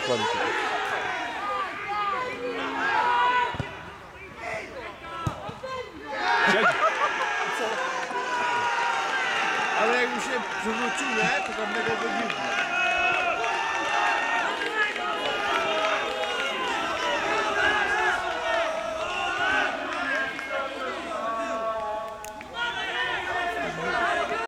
dokładnie. Ale jakby się przewrócił, nie? To tam mega go dziwne.